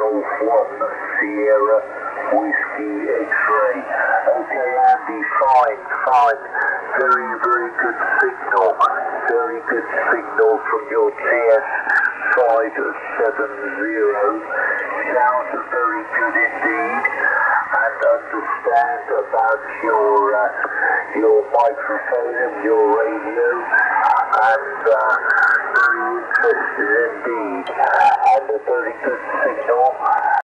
Golf 1 Sierra Whiskey X-ray. Okay, Andy, fine. Very, very good signal. Very good signal from your TS570. Sounds very good indeed. And understand about your microphone and your radio. And very interested indeed. And a very good signal.